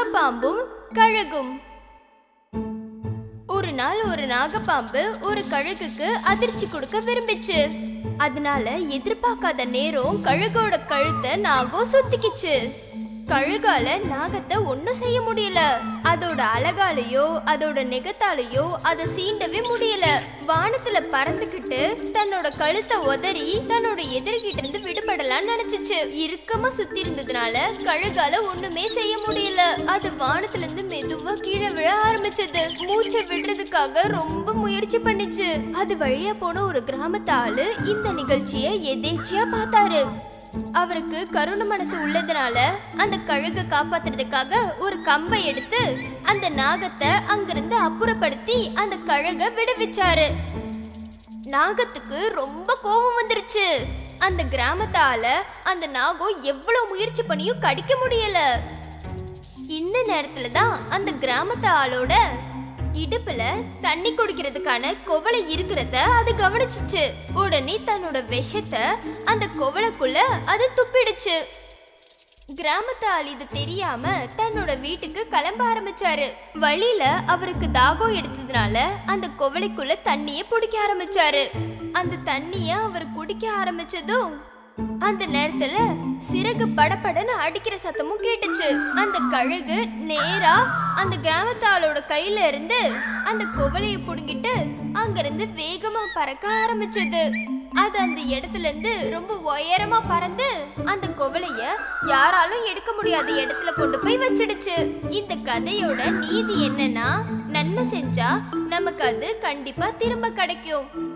நாகப்பாம்பும் கழுகும். ஒரு நாள் ஒரு நாகப்பாம்பு ஒரு கழுகுக்கு அதிர்ச்சி கொடுக்க விரும்பிச்சு. அதனால எதிர்பார்க்காத நேரம் கழுகோட கழுத்தை நாகம் சுத்திக்கிச்சு. கழுகால நாகத்தை ஒண்ணும் செய்ய முடியல. அதோட அலகாலையோ அதோட நெகத்தாலையோ அதை சீண்டவே முடியல. வானத்துல பறந்துகிட்டு தன்னோட கழுத்தை உதறி தன்னோட எதிர்கிட்ட இருந்து விடுபடலாம்னு நினைச்சிச்சு. இறுக்கமா சுத்தி இருந்ததுனால கழுகால ஒண்ணுமே செய்ய முடியல. அது வானத்துல இருந்து மெதுவா கீழே விழ ஆரம்பிச்சது. மூச்சை விடுறதுக்காக ரொம்ப முயற்சி பண்ணிச்சு. அது வழியா போன ஒரு கிராமத்து ஆளு இந்த நிகழ்ச்சியை எதேச்சியா பார்த்தாரு. அவருக்கு கருணை மனசு உள்ளதுனால அந்த கழுகை காப்பாத்துறதுக்காக ஒரு கம்பை எடுத்து அந்த நாகத்தை அங்கிருந்து அப்புறப்படுத்தி அந்த கழுகை விடுவிச்சாரு. நாகத்துக்கு ரொம்ப கோபம் வந்துருச்சு. அந்த கிராமத்தால அந்த நாகம் எவ்வளவு முயற்சி பண்ணியும் கடிக்க முடியல. இந்த நேரத்துல தான் அந்த கிராமத்து ஆளோட இடுப்புல தண்ணி குடிக்கிறதுக்கான குவளை இருக்கிறத அது கவனிச்சுச்சு. உடனே தன்னோட விஷத்தை அந்த குவளைக்குள்ள அது துப்பிடுச்சு. கிராமத்து ஆள் இது தெரியாம தன்னோட வீட்டுக்கு கிளம்ப ஆரம்பிச்சாரு. வழியில அவருக்கு தாகம் எடுத்ததுனால அந்த குவளைக்குள்ள தண்ணிய பிடிக்க ஆரம்பிச்சாரு. அந்த தண்ணிய அவர் குடிக்க ஆரம்பிச்சதும் அந்த நேரத்துல சிறகு படபடன்னு அடிக்கிற சத்தமும் கேட்டுச்சு. அந்த கழுகு நேரா அந்த கிராமத்து ஆளோட கையில இருந்து அந்த குவளைய புடுங்கிட்டு அங்கிருந்து வேகமா பறக்க ஆரம்பிச்சது. அது அந்த இடத்துல இருந்து ரொம்ப உயரமா பறந்து அந்த குவளைய யாராலும் எடுக்க முடியாத இடத்துல கொண்டு போய் வச்சிடுச்சு. இந்த கதையோட நீதி என்னன்னா, நன்மை செஞ்சா நமக்கு அது கண்டிப்பா திரும்ப கிடைக்கும்.